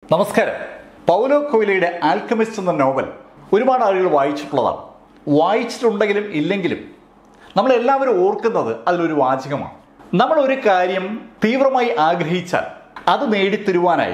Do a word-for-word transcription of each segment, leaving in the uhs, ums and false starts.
നമസ്കാരം. പൗലോ കൊയ്ലോയുടെ ആൽക്കമിസ്റ്റ് എന്ന നോവൽ ഒരുപാട് ആളുകൾ വായിച്ചിട്ടുള്ളതാണ്. വായിച്ചിട്ടുണ്ടെങ്കിലും ഇല്ലെങ്കിലും നമ്മളെല്ലാവരും ഓർക്കുന്നത് അതിലൊരു വാചകമാണ്. നമ്മൾ ഒരു കാര്യം തീവ്രമായി ആഗ്രഹിച്ചാൽ അത് നേടിത്തരുവാനായി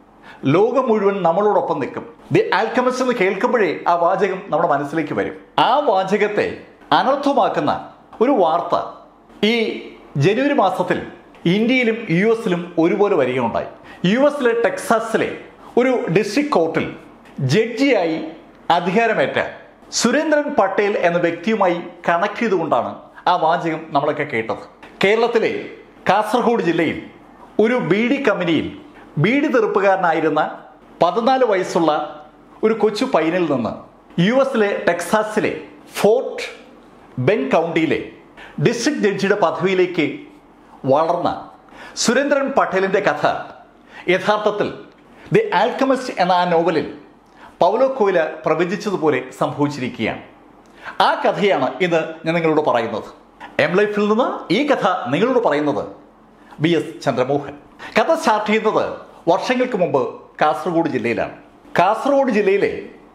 ലോകം മുഴുവൻ നമ്മളോടൊപ്പം നിൽക്കും. ദി ആൽക്കമിസ്റ്റ് എന്ന് കേൾക്കുമ്പോഴേ ആ വാചകം നമ്മുടെ മനസ്സിലേക്ക് വരും. ആ വാചകത്തെ അനർത്ഥമാക്കുന്ന ഒരു വാർത്ത ഈ ജനുവരി മാസത്തിൽ ഇന്ത്യയിലും യു എസിലും ഒരുപോലെ വരികയുണ്ടായി. യു എസിലെ ടെക്സാസിലെ ഒരു ഡിസ്ട്രിക്ട് കോർട്ടിൽ ജഡ്ജിയായി അധികാരമേറ്റ സുരേന്ദ്രൻ പട്ടേൽ എന്ന വ്യക്തിയുമായി കണക്ട് ചെയ്തുകൊണ്ടാണ് ആ വാചകം നമ്മളൊക്കെ കേട്ടത്. കേരളത്തിലെ കാസർഗോഡ് ജില്ലയിൽ ഒരു ബീഡി കമ്പനിയിൽ ബീഡി തെറുപ്പുകാരനായിരുന്ന പതിനാല് വയസ്സുള്ള ഒരു കൊച്ചു പയ്യനിൽ നിന്ന് യു എസിലെ ടെക്സാസിലെ ഫോർട്ട് ബെൻ കൗണ്ടിയിലെ ഡിസ്ട്രിക്ട് ജഡ്ജിയുടെ പദവിയിലേക്ക് വളർന്ന സുരേന്ദ്രൻ പട്ടേലിൻ്റെ കഥ യഥാർത്ഥത്തിൽ ദി ആൽക്കമിസ്റ്റ് എന്ന ആ നോവലിൽ പൗലോ കൊയ്ലോ പ്രവചിച്ചതുപോലെ സംഭവിച്ചിരിക്കുകയാണ്. ആ കഥയാണ് ഇന്ന് ഞാൻ നിങ്ങളോട് പറയുന്നത്. എം ലൈഫിൽ നിന്ന് ഈ കഥ നിങ്ങളോട് പറയുന്നത് ബി എസ് ചന്ദ്രമോഹൻ. കഥ സ്റ്റാർട്ട് ചെയ്യുന്നത് വർഷങ്ങൾക്ക് മുമ്പ് കാസർഗോഡ് ജില്ലയിലാണ്. കാസർഗോഡ് ജില്ലയിലെ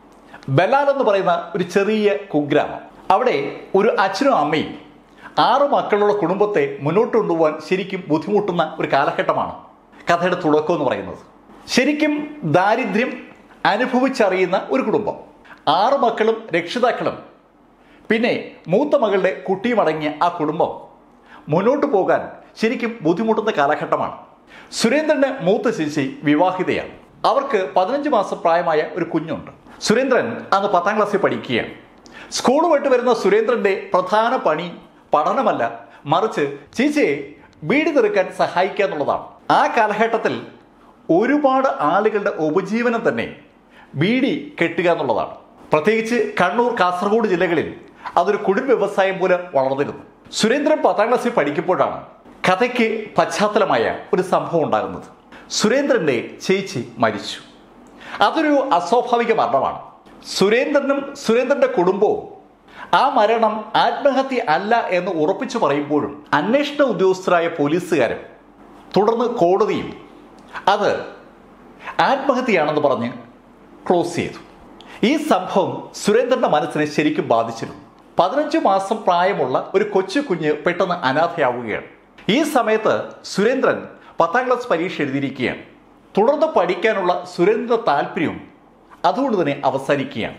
ബലാൽ എന്ന് പറയുന്ന ഒരു ചെറിയ കുഗ്രാമം. അവിടെ ഒരു അച്ഛനും അമ്മയും ആറ് മക്കളുള്ള കുടുംബത്തെ മുന്നോട്ട് കൊണ്ടുപോകാൻ ശരിക്കും ബുദ്ധിമുട്ടുന്ന ഒരു കാലഘട്ടമാണ് കഥയുടെ തുടക്കം എന്ന് പറയുന്നത്. ശരിക്കും ദാരിദ്ര്യം അനുഭവിച്ചറിയുന്ന ഒരു കുടുംബം, ആറ് മക്കളും രക്ഷിതാക്കളും പിന്നെ മൂത്ത മകളുടെ കുട്ടിയും അടങ്ങിയ ആ കുടുംബം മുന്നോട്ട് പോകാൻ ശരിക്കും ബുദ്ധിമുട്ടുന്ന കാലഘട്ടമാണ്. സുരേന്ദ്രന്റെ മൂത്ത ചേച്ചി വിവാഹിതയാണ്. അവർക്ക് പതിനഞ്ച് മാസം പ്രായമായ ഒരു കുഞ്ഞുണ്ട്. സുരേന്ദ്രൻ അന്ന് പത്താം ക്ലാസ്സിൽ പഠിക്കുകയാണ്. സ്കൂൾ വിട്ട് വരുന്ന സുരേന്ദ്രന്റെ പ്രധാന പണി പഠനമല്ല, മറിച്ച് ചേച്ചിയെ ബീഡി തെറുക്കാൻ സഹായിക്കുക എന്നുള്ളതാണ്. ആ കാലഘട്ടത്തിൽ ഒരുപാട് ആളുകളുടെ ഉപജീവനം തന്നെ ബീഡി കെട്ടുക എന്നുള്ളതാണ്. പ്രത്യേകിച്ച് കണ്ണൂർ, കാസർഗോഡ് ജില്ലകളിൽ അതൊരു കുടുംബ വ്യവസായം പോലെ വളർന്നിരുന്നു. സുരേന്ദ്രൻ പത്താം ക്ലാസ്സിൽ പഠിക്കുമ്പോഴാണ് കഥയ്ക്ക് പശ്ചാത്തലമായ ഒരു സംഭവം ഉണ്ടാകുന്നത്. സുരേന്ദ്രന്റെ ചേച്ചി മരിച്ചു. അതൊരു അസ്വാഭാവിക മരണമാണ്. സുരേന്ദ്രനും സുരേന്ദ്രന്റെ കുടുംബവും ആ മരണം ആത്മഹത്യ അല്ല എന്ന് ഉറപ്പിച്ചു പറയുമ്പോഴും അന്വേഷണ ഉദ്യോഗസ്ഥരായ പോലീസുകാരും തുടർന്ന് കോടതിയും അത് ആത്മഹത്യയാണെന്ന് പറഞ്ഞ് ക്ലോസ് ചെയ്തു. ഈ സംഭവം സുരേന്ദ്രന്റെ മനസ്സിനെ ശരിക്കും ബാധിച്ചിരുന്നു. പതിനഞ്ച് മാസം പ്രായമുള്ള ഒരു കൊച്ചു കുഞ്ഞ് പെട്ടെന്ന് അനാഥയാവുകയാണ്. ഈ സമയത്ത് സുരേന്ദ്രൻ പത്താം ക്ലാസ് പരീക്ഷ എഴുതിയിരിക്കുകയാണ്. തുടർന്ന് പഠിക്കാനുള്ള സുരേന്ദ്രന്റെ താല്പര്യവും അതുകൊണ്ട് തന്നെ അവസാനിക്കുകയാണ്.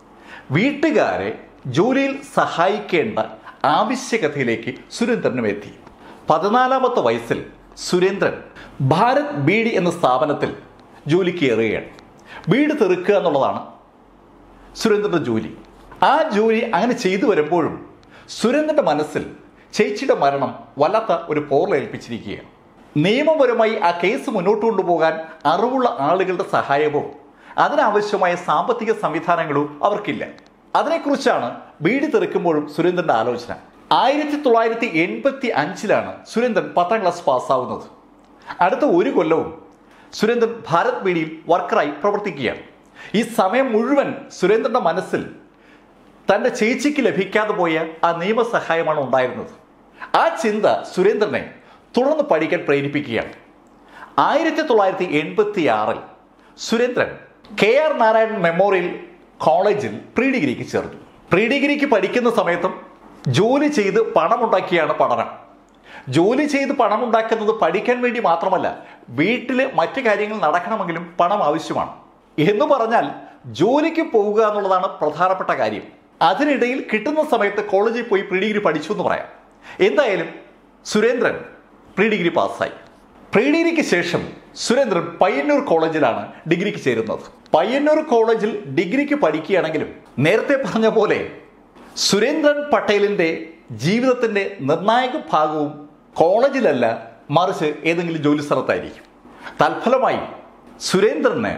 വീട്ടുകാരെ ജോലിയിൽ സഹായിക്കേണ്ട ആവശ്യകതയിലേക്ക് സുരേന്ദ്രനും എത്തി. പതിനാലാമത്തെ വയസ്സിൽ സുരേന്ദ്രൻ ഭാരത് ബീഡി എന്ന സ്ഥാപനത്തിൽ ജോലിക്ക് കയറുകയാണ്. ബീഡി തെറുക്കുക എന്നുള്ളതാണ് സുരേന്ദ്രന്റെ ജോലി. ആ ജോലി അങ്ങനെ ചെയ്തു വരുമ്പോഴും സുരേന്ദ്രന്റെ മനസ്സിൽ ചേച്ചിയുടെ മരണം വല്ലാത്ത ഒരു പോറലേൽപ്പിച്ചിരിക്കുകയാണ്. നിയമപരമായി ആ കേസ് മുന്നോട്ട് കൊണ്ടുപോകാൻ അറിവുള്ള ആളുകളുടെ സഹായവും അതിനാവശ്യമായ സാമ്പത്തിക സംവിധാനങ്ങളും അവർക്കില്ല. അതിനെക്കുറിച്ചാണ് ബീഡി തെറുക്കുമ്പോഴും സുരേന്ദ്രന്റെ ആലോചന. ആയിരത്തി തൊള്ളായിരത്തി എൺപത്തി അഞ്ചിലാണ് സുരേന്ദ്രൻ പത്താം ക്ലാസ് പാസ്സാവുന്നത്. അടുത്ത ഒരു കൊല്ലവും സുരേന്ദ്രൻ ഭാരത് ബീഡിയിൽ വർക്കറായി പ്രവർത്തിക്കുകയാണ്. ഈ സമയം മുഴുവൻ സുരേന്ദ്രന്റെ മനസ്സിൽ തൻ്റെ ചേച്ചിക്ക് ലഭിക്കാതെ പോയ ആ നിയമസഹായമാണ് ഉണ്ടായിരുന്നത്. ആ ചിന്ത സുരേന്ദ്രനെ തുടർന്ന് പഠിക്കാൻ പ്രേരിപ്പിക്കുകയാണ്. ആയിരത്തി തൊള്ളായിരത്തി എൺപത്തി ആറിൽ Surendran K R Narayanan memorial കോളേജിൽ പ്രീ ഡിഗ്രിക്ക് ചേർന്നു. പ്രീ ഡിഗ്രിക്ക് പഠിക്കുന്ന സമയത്തും ജോലി ചെയ്ത് പണമുണ്ടാക്കിയാണ് പഠനം. ജോലി ചെയ്ത് പണമുണ്ടാക്കുന്നത് പഠിക്കാൻ വേണ്ടി മാത്രമല്ല, വീട്ടിൽ മറ്റു കാര്യങ്ങൾ നടക്കണമെങ്കിലും പണം ആവശ്യമാണ്. എന്ന് പറഞ്ഞാൽ ജോലിക്ക് പോവുക എന്നുള്ളതാണ് പ്രധാനപ്പെട്ട കാര്യം. അതിനിടയിൽ കിട്ടുന്ന സമയത്ത് കോളേജിൽ പോയി പ്രീ ഡിഗ്രി പഠിച്ചു എന്ന് പറയാം. എന്തായാലും സുരേന്ദ്രൻ പ്രീ ഡിഗ്രി പാസ്സായി. പ്രീ ഡിഗ്രിക്ക് ശേഷം സുരേന്ദ്രൻ പയ്യന്നൂർ കോളേജിലാണ് ഡിഗ്രിക്ക് ചേരുന്നത്. പയ്യന്നൂർ കോളേജിൽ ഡിഗ്രിക്ക് പഠിക്കുകയാണെങ്കിലും നേരത്തെ പറഞ്ഞ പോലെ സുരേന്ദ്രൻ പട്ടേലിൻ്റെ ജീവിതത്തിൻ്റെ നിർണായക ഭാഗവും കോളേജിലല്ല, മറിച്ച് ഏതെങ്കിലും ജോലി സ്ഥലത്തായിരിക്കും. തൽഫലമായി സുരേന്ദ്രന്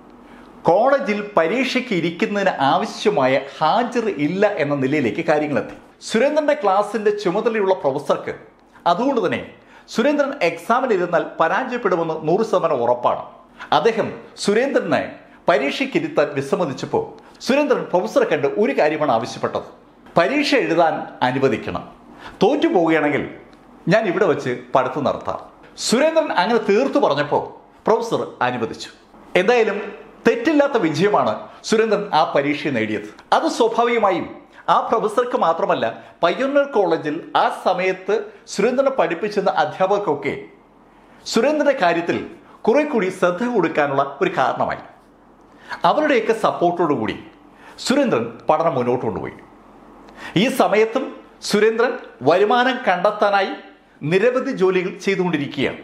കോളേജിൽ പരീക്ഷയ്ക്ക് ഇരിക്കുന്നതിന് ആവശ്യമായ ഹാജർ ഇല്ല എന്ന നിലയിലേക്ക് കാര്യങ്ങളെത്തി. സുരേന്ദ്രന്റെ ക്ലാസിന്റെ ചുമതലയുള്ള പ്രൊഫസർക്ക് അതുകൊണ്ട് തന്നെ സുരേന്ദ്രൻ എക്സാമിന് ഇരുന്നാൽ പരാജയപ്പെടുമെന്ന് നൂറ് ശതമാനം ഉറപ്പാണ്. അദ്ദേഹം സുരേന്ദ്രനെ പരീക്ഷയ്ക്ക് ഇരുത്താൻ വിസമ്മതിച്ചപ്പോൾ സുരേന്ദ്രൻ പ്രൊഫസറെ കണ്ട് ഒരു കാര്യമാണ് ആവശ്യപ്പെട്ടത്: പരീക്ഷ എഴുതാൻ അനുവദിക്കണം, തോറ്റു പോവുകയാണെങ്കിൽ ഞാൻ ഇവിടെ വെച്ച് പഠിത്തം നടത്താം. സുരേന്ദ്രൻ അങ്ങനെ തീർത്തു പറഞ്ഞപ്പോൾ പ്രൊഫസർ അനുവദിച്ചു. എന്തായാലും തെറ്റില്ലാത്ത വിജയമാണ് സുരേന്ദ്രൻ ആ പരീക്ഷ നേടിയത്. അത് സ്വാഭാവികമായും ആ പ്രൊഫസർക്ക് മാത്രമല്ല, പയ്യന്നൂർ കോളേജിൽ ആ സമയത്ത് സുരേന്ദ്രനെ പഠിപ്പിച്ചിരുന്ന അധ്യാപകർക്കൊക്കെ സുരേന്ദ്രന്റെ കാര്യത്തിൽ കുറെ കൂടി ശ്രദ്ധ കൊടുക്കാനുള്ള ഒരു കാരണമായി. അവരുടെയൊക്കെ സപ്പോർട്ടോടുകൂടി സുരേന്ദ്രൻ പഠനം മുന്നോട്ട് കൊണ്ടുപോയി. ഈ സമയത്തും സുരേന്ദ്രൻ വരുമാനം കണ്ടെത്താനായി നിരവധി ജോലികൾ ചെയ്തുകൊണ്ടിരിക്കുകയാണ്.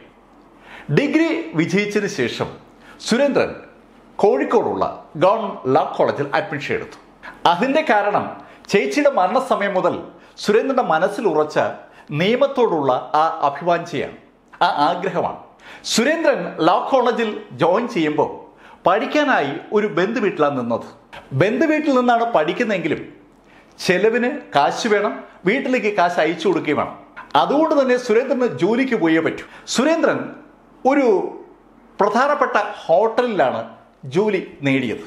ഡിഗ്രി വിജയിച്ചതിന് ശേഷം സുരേന്ദ്രൻ കോഴിക്കോടുള്ള ഗവൺമെന്റ് ലോ കോളേജിൽ അഡ്മിഷൻ എടുത്തു. അതിൻ്റെ കാരണം ചേച്ചിയുടെ മരണസമയം മുതൽ സുരേന്ദ്രന്റെ മനസ്സിൽ ഉറച്ച നിയമത്തോടുള്ള ആ അഭിവാഞ്ചയാണ്, ആ ആഗ്രഹമാണ്. സുരേന്ദ്രൻ ലോ കോളേജിൽ ജോയിൻ ചെയ്യുമ്പോൾ പഠിക്കാനായി ഒരു ബന്ധു വീട്ടിലാണ് നിന്നത്. ബന്ധു വീട്ടിൽ നിന്നാണ് പഠിക്കുന്നതെങ്കിലും ചെലവിന് കാശ് വേണം, വീട്ടിലേക്ക് കാശ് അയച്ചു കൊടുക്കുകയും വേണം. അതുകൊണ്ട് തന്നെ സുരേന്ദ്രന് ജോലിക്ക് പോയേ പറ്റൂ. സുരേന്ദ്രൻ ഒരു പ്രധാനപ്പെട്ട ഹോട്ടലിലാണ് ജോലി നേടിയത്.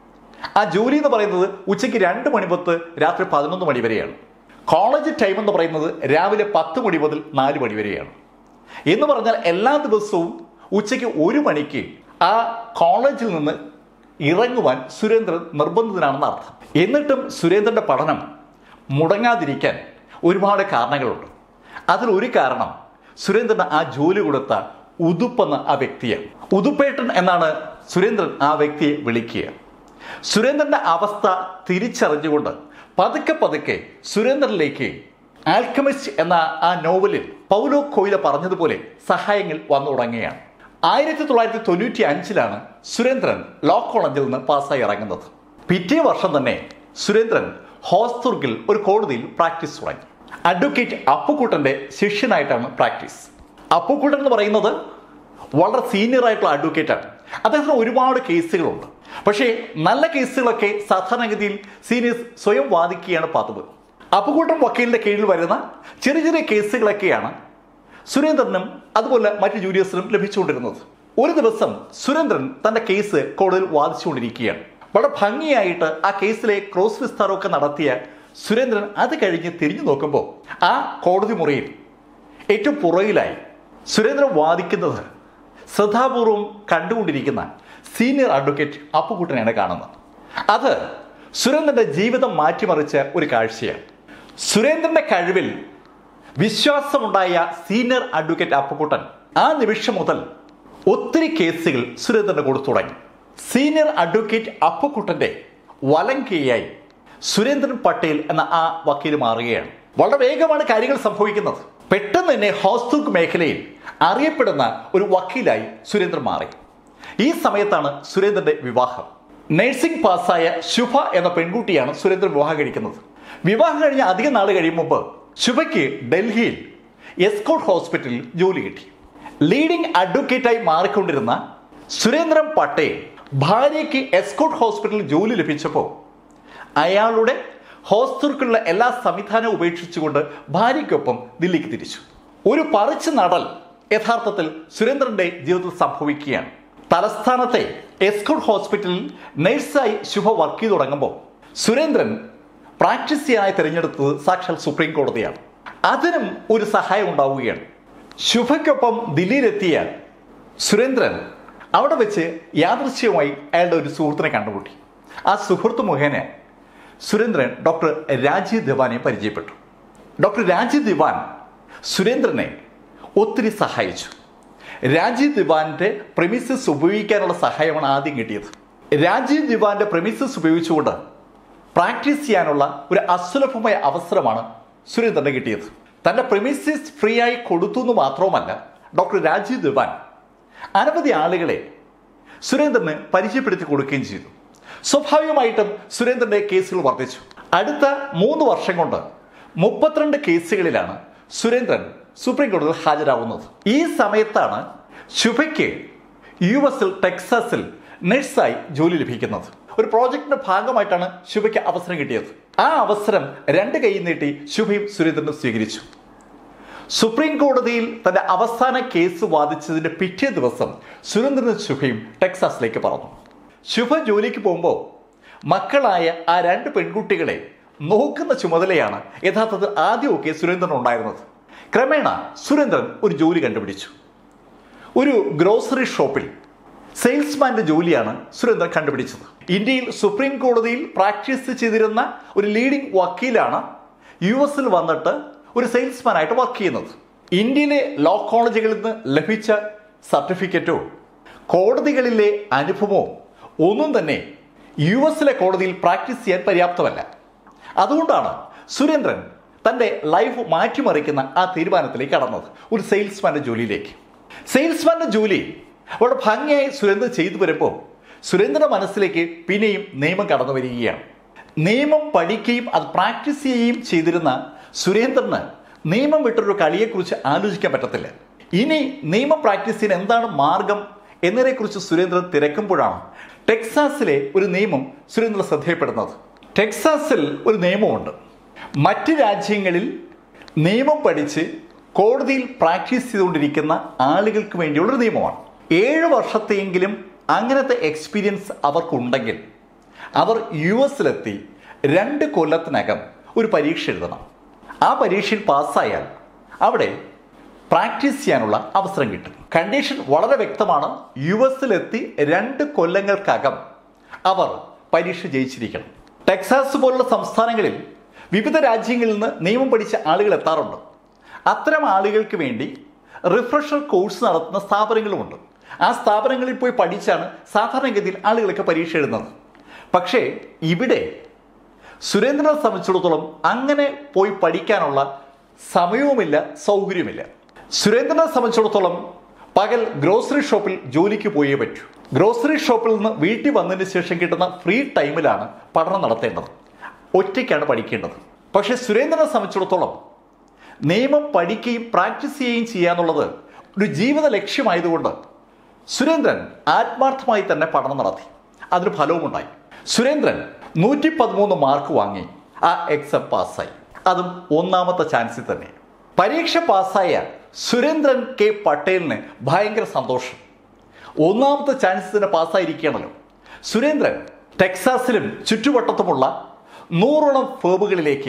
ആ ജോലി എന്ന് പറയുന്നത് ഉച്ചയ്ക്ക് രണ്ട് മണി മുതൽ രാത്രി പതിനൊന്ന് മണി വരെയാണ്. കോളേജ് ടൈം എന്ന് പറയുന്നത് രാവിലെ പത്ത് മണി മുതൽ നാല് മണി വരെയാണ്. എന്ന് പറഞ്ഞാൽ എല്ലാ ദിവസവും ഉച്ചയ്ക്ക് ഒരു മണിക്ക് ആ കോളേജിൽ നിന്ന് ഇറങ്ങുവാൻ സുരേന്ദ്രൻ നിർബന്ധിതനാണെന്ന് അർത്ഥം. എന്നിട്ടും സുരേന്ദ്രന്റെ പഠനം മുടങ്ങാതിരിക്കാൻ ഒരുപാട് കാരണങ്ങളുണ്ട്. അതിലൊരു കാരണം സുരേന്ദ്രന് ആ ജോലി കൊടുത്ത ഉതുപ്പെന്ന ആ വ്യക്തിയാണ്. ഉതുപ്പേട്ടൻ എന്നാണ് സുരേന്ദ്രൻ ആ വ്യക്തിയെ വിളിക്കുക. സുരേന്ദ്രന്റെ അവസ്ഥ തിരിച്ചറിഞ്ഞുകൊണ്ട് പതുക്കെ പതുക്കെ സുരേന്ദ്രനിലേക്ക് ആൽക്കമിസ്റ്റ് എന്ന ആ നോവലിൽ പൗലോ കൊയ്ലോ പറഞ്ഞതുപോലെ സഹായങ്ങൾ വന്നു തുടങ്ങുകയാണ്. ആയിരത്തി തൊള്ളായിരത്തി തൊണ്ണൂറ്റി അഞ്ചിലാണ് സുരേന്ദ്രൻ ലോ കോളേജിൽ നിന്ന് പാസ്സായി ഇറങ്ങുന്നത്. പിറ്റേ വർഷം തന്നെ സുരേന്ദ്രൻ ഹോസ്ദുർഗിൽ ഒരു കോടതിയിൽ പ്രാക്ടീസ് തുടങ്ങി. അഡ്വക്കേറ്റ് അപ്പുക്കുട്ടന്റെ ശിഷ്യനായിട്ടാണ് പ്രാക്ടീസ്. അപ്പുക്കുട്ടൻ എന്ന് പറയുന്നത് വളരെ സീനിയർ ആയിട്ടുള്ള അഡ്വക്കേറ്റാണ്. അദ്ദേഹത്തിന് ഒരുപാട് കേസുകളുണ്ട്. പക്ഷേ നല്ല കേസുകളൊക്കെ സാധാരണഗതിയിൽ സീനിയേഴ്സ് സ്വയം വാദിക്കുകയാണ് പതിവ്. അപ്പുക്കുട്ടൻ വക്കീലിന്റെ കീഴിൽ വരുന്ന ചെറിയ ചെറിയ കേസുകളൊക്കെയാണ് സുരേന്ദ്രനും അതുപോലെ മറ്റു ജൂനിയേഴ്സിനും ലഭിച്ചുകൊണ്ടിരുന്നത്. ഒരു ദിവസം സുരേന്ദ്രൻ തന്റെ കേസ് കോടതിയിൽ വാദിച്ചുകൊണ്ടിരിക്കുകയാണ്. വളരെ ഭംഗിയായിട്ട് ആ കേസിലെ ക്രോസ് വിസ്താരമൊക്കെ നടത്തിയ സുരേന്ദ്രൻ അത് കഴിഞ്ഞ് തിരിഞ്ഞു നോക്കുമ്പോൾ ആ കോടതി മുറിയിൽ ഏറ്റവും പുറകിലായി സുരേന്ദ്രൻ വാദിക്കുന്നത് ശ്രദ്ധാപൂർവം കണ്ടുകൊണ്ടിരിക്കുന്ന സീനിയർ അഡ്വക്കേറ്റ് അപ്പുക്കുട്ടനെയാണ് കാണുന്നത്. അത് സുരേന്ദ്രന്റെ ജീവിതം മാറ്റിമറിച്ച ഒരു കാഴ്ചയാണ്. സുരേന്ദ്രന്റെ കഴിവിൽ വിശ്വാസമുണ്ടായ സീനിയർ അഡ്വക്കേറ്റ് അപ്പുക്കുട്ടൻ ആ നിമിഷം മുതൽ ഒത്തിരി കേസുകൾ സുരേന്ദ്രന് കൊടുത്തു തുടങ്ങി. സീനിയർ അഡ്വക്കേറ്റ് അപ്പുക്കുട്ടന്റെ വലം കൈയായി സുരേന്ദ്രൻ പട്ടേൽ എന്ന ആ വക്കീൽ മാറുകയാണ്. വളരെ വേഗമാണ് കാര്യങ്ങൾ സംഭവിക്കുന്നത്. പെട്ടെന്ന് തന്നെ ഹോസ്ദുർഗ് മേഖലയിൽ അറിയപ്പെടുന്ന ഒരു വക്കീലായി സുരേന്ദ്രൻ മാറി. ഈ സമയത്താണ് സുരേന്ദ്രന്റെ വിവാഹം. നഴ്സിംഗ് പാസ്സായ ശുഭ എന്ന പെൺകുട്ടിയാണ് സുരേന്ദ്രൻ വിവാഹം കഴിക്കുന്നത്. വിവാഹം കഴിഞ്ഞ അധികം നാൾ കഴിയുമ്പോൾ ശുഭയ്ക്ക് ഡൽഹിയിൽ എസ്കോട്ട് ഹോസ്പിറ്റലിൽ ജോലി കിട്ടി. ലീഡിംഗ് അഡ്വക്കേറ്റായി മാറിക്കൊണ്ടിരുന്ന സുരേന്ദ്രൻ പട്ടേൽ ഭാര്യയ്ക്ക് എസ്കോട്ട് ഹോസ്പിറ്റലിൽ ജോലി ലഭിച്ചപ്പോൾ അയാളുടെ ഹോസ്ദുർഗിലുള്ള എല്ലാ സംവിധാനവും ഉപേക്ഷിച്ചുകൊണ്ട് ഭാര്യയ്ക്കൊപ്പം ദില്ലിക്ക് തിരിച്ചു. ഒരു പറിച്ചു നടൽ യഥാർത്ഥത്തിൽ സുരേന്ദ്രന്റെ ജീവിതത്തിൽ സംഭവിക്കുകയാണ്. തലസ്ഥാനത്തെ എസ്കോട്ട് ഹോസ്പിറ്റലിൽ നഴ്സായി ശുഭ വർക്ക് ചെയ്തു തുടങ്ങുമ്പോൾ സുരേന്ദ്രൻ പ്രാക്ടീസ് ചെയ്യാനായി തിരഞ്ഞെടുത്തത് സാക്ഷാൽ സുപ്രീം കോടതിയാണ്. അതിനും ഒരു സഹായം ഉണ്ടാവുകയാണ്. ശുഭയ്ക്കൊപ്പം ദില്ലിയിലെത്തിയ സുരേന്ദ്രൻ അവിടെ വെച്ച് യാദൃശ്യമായി അയാളുടെ ഒരു സുഹൃത്തിനെ കണ്ടുമുട്ടി. ആ സുഹൃത്ത് മുഖേന സുരേന്ദ്രൻ ഡോക്ടർ രാജീവ് ദിവാനെ പരിചയപ്പെട്ടു. ഡോക്ടർ രാജീവ് ദിവാൻ സുരേന്ദ്രനെ ഒത്തിരി സഹായിച്ചു. രാജീവ് ദിവാന്റെ പ്രെമിസസ് ഉപയോഗിക്കാനുള്ള സഹായമാണ് ആദ്യം കിട്ടിയത്. രാജീവ് ദിവാന്റെ പ്രെമിസസ് ഉപയോഗിച്ചുകൊണ്ട് പ്രാക്ടീസ് ചെയ്യാനുള്ള ഒരു അസുലഭമായ അവസരമാണ് സുരേന്ദ്രന് കിട്ടിയത്. തന്റെ പ്രെമിസസ് ഫ്രീ ആയി കൊടുത്തു എന്ന് മാത്രവുമല്ല, ഡോക്ടർ രാജീവ് ദിവാൻ അനവധി ആളുകളെ സുരേന്ദ്രന് പരിചയപ്പെടുത്തി കൊടുക്കുകയും ചെയ്തു. സ്വാഭാവികമായിട്ടും സുരേന്ദ്രന്റെ കേസുകൾ വർദ്ധിച്ചു. അടുത്ത മൂന്ന് വർഷം കൊണ്ട് മുപ്പത്തിരണ്ട് കേസുകളിലാണ് സുരേന്ദ്രൻ സുപ്രീം കോടതിയിൽ ഹാജരാകുന്നത്. ഈ സമയത്താണ് ശുഭയ്ക്ക് യു എസിൽ ടെക്സാസിൽ നഴ്സായി ജോലി ലഭിക്കുന്നത്. ഒരു പ്രോജക്റ്റിന്റെ ഭാഗമായിട്ടാണ് ശുഭയ്ക്ക് അവസരം കിട്ടിയത്. ആ അവസരം രണ്ട് കൈ നീട്ടി ശുഭയും സുരേന്ദ്രനും സ്വീകരിച്ചു. സുപ്രീം കോടതിയിൽ തന്റെ അവസാന കേസ് വാദിച്ചതിന്റെ പിറ്റേ ദിവസം സുരേന്ദ്രനും ശുഭയും ടെക്സാസിലേക്ക് പറന്നു. ശുഭ ജോലിക്ക് പോകുമ്പോൾ മക്കളായ ആ രണ്ട് പെൺകുട്ടികളെ നോക്കുന്ന ചുമതലയാണ് യഥാർത്ഥത്തിൽ ആദ്യമൊക്കെ സുരേന്ദ്രൻ ഉണ്ടായിരുന്നത്. ക്രമേണ സുരേന്ദ്രൻ ഒരു ജോലി കണ്ടുപിടിച്ചു. ഒരു ഗ്രോസറി ഷോപ്പിൽ സെയിൽസ്മാന്റെ ജോലിയാണ് സുരേന്ദ്രൻ കണ്ടുപിടിച്ചത്. ഇന്ത്യയിൽ സുപ്രീം കോടതിയിൽ പ്രാക്ടീസ് ചെയ്തിരുന്ന ഒരു ലീഡിംഗ് വക്കീലാണ് യു എസിൽ വന്നിട്ട് ഒരു സെയിൽസ്മാനായിട്ട് വർക്ക് ചെയ്യുന്നത്. ഇന്ത്യയിലെ ലോ കോളേജുകളിൽ നിന്ന് ലഭിച്ച സർട്ടിഫിക്കറ്റോ കോടതികളിലെ അനുഭവമോ ഒന്നും തന്നെ യു എസിലെ കോടതിയിൽ പ്രാക്ടീസ് ചെയ്യാൻ പര്യാപ്തമല്ല. അതുകൊണ്ടാണ് സുരേന്ദ്രൻ തൻ്റെ ലൈഫ് മാറ്റിമറിക്കുന്ന ആ തീരുമാനത്തിലേക്ക് കടന്നത്, ഒരു സെയിൽസ്മാന്റെ ജോലിയിലേക്ക്. സെയിൽസ്മാന്റെ ജോലി അവിടെ ഭംഗിയായി സുരേന്ദ്രൻ ചെയ്തു വരുമ്പോൾ സുരേന്ദ്രന്റെ മനസ്സിലേക്ക് പിന്നെയും നിയമം കടന്നു വരികയാണ്. നിയമം പഠിക്കുകയും അത് പ്രാക്ടീസ് ചെയ്യുകയും ചെയ്തിരുന്ന സുരേന്ദ്രന് നിയമം വിട്ടൊരു കളിയെക്കുറിച്ച് ആലോചിക്കാൻ പറ്റത്തില്ല. ഇനി നിയമം പ്രാക്ടീസ് ചെയ്യാൻ എന്താണ് മാർഗം എന്നതിനെക്കുറിച്ച് സുരേന്ദ്രൻ തിരക്കുമ്പോഴാണ് ടെക്സാസിലെ ഒരു നിയമം സുരേന്ദ്രൻ ശ്രദ്ധയപ്പെടുന്നത്. ടെക്സാസിൽ ഒരു നിയമമുണ്ട്. മറ്റ് രാജ്യങ്ങളിൽ നിയമം പഠിച്ച് കോടതിയിൽ പ്രാക്ടീസ് ചെയ്തുകൊണ്ടിരിക്കുന്ന ആളുകൾക്ക് വേണ്ടിയുള്ളൊരു നിയമമാണ്. ഏഴ് വർഷത്തെയെങ്കിലും അങ്ങനത്തെ എക്സ്പീരിയൻസ് അവർക്കുണ്ടെങ്കിൽ അവർ യു എസിലെത്തി രണ്ട് കൊല്ലത്തിനകം ഒരു പരീക്ഷ എഴുതണം. ആ പരീക്ഷയിൽ പാസ്സായാൽ അവിടെ പ്രാക്ടീസ് ചെയ്യാനുള്ള അവസരം കിട്ടും. കണ്ടീഷൻ വളരെ വ്യക്തമാണ്. യു എസിലെത്തി രണ്ട് കൊല്ലങ്ങൾക്കകം അവർ പരീക്ഷ ജയിച്ചിരിക്കണം. ടെക്സാസ് പോലുള്ള സംസ്ഥാനങ്ങളിൽ വിവിധ രാജ്യങ്ങളിൽ നിന്ന് നിയമം പഠിച്ച ആളുകൾ എത്താറുണ്ട്. അത്തരം ആളുകൾക്ക് വേണ്ടി റിഫ്രഷർ കോഴ്സ് നടത്തുന്ന സ്ഥാപനങ്ങളുമുണ്ട്. ആ സ്ഥാപനങ്ങളിൽ പോയി പഠിച്ചാണ് സാധാരണഗതിയിൽ ആളുകളൊക്കെ പരീക്ഷ എഴുതുന്നത്. പക്ഷേ ഇവിടെ സുരേന്ദ്രനെ സംബന്ധിച്ചിടത്തോളം അങ്ങനെ പോയി പഠിക്കാനുള്ള സമയവുമില്ല, സൗകര്യമില്ല. സുരേന്ദ്രനെ സംബന്ധിച്ചിടത്തോളം പകൽ ഗ്രോസറി ഷോപ്പിൽ ജോലിക്ക് പോയേ പറ്റൂ. ഗ്രോസറി ഷോപ്പിൽ നിന്ന് വീട്ടിൽ വന്നതിന് ശേഷം കിട്ടുന്ന ഫ്രീ ടൈമിലാണ് പഠനം നടത്തേണ്ടത്. ഒറ്റയ്ക്കാണ് പഠിക്കേണ്ടത്. പക്ഷേ സുരേന്ദ്രനെ സംബന്ധിച്ചിടത്തോളം നിയമം പഠിക്കുകയും പ്രാക്ടീസ് ചെയ്യുകയും ചെയ്യാന്നുള്ളത് ഒരു ജീവിത ലക്ഷ്യമായതുകൊണ്ട് സുരേന്ദ്രൻ ആത്മാർത്ഥമായി തന്നെ പഠനം നടത്തി. അതിന് ഫലവുമുണ്ടായി. സുരേന്ദ്രൻ നൂറ്റി പതിമൂന്ന് മാർക്ക് വാങ്ങി ആ എക്സാം പാസ്സായി. അതും ഒന്നാമത്തെ ചാൻസിൽ തന്നെ. പരീക്ഷ പാസ്സായ സുരേന്ദ്രൻ കെ പട്ടേലിന് ഭയങ്കര സന്തോഷം. ഒന്നാമത്തെ ചാൻസിൽ തന്നെ പാസ്സായിരിക്കുകയാണല്ലോ. സുരേന്ദ്രൻ ടെക്സാസിലും ചുറ്റുവട്ടത്തുമുള്ള നൂറോളം ഫേമുകളിലേക്ക്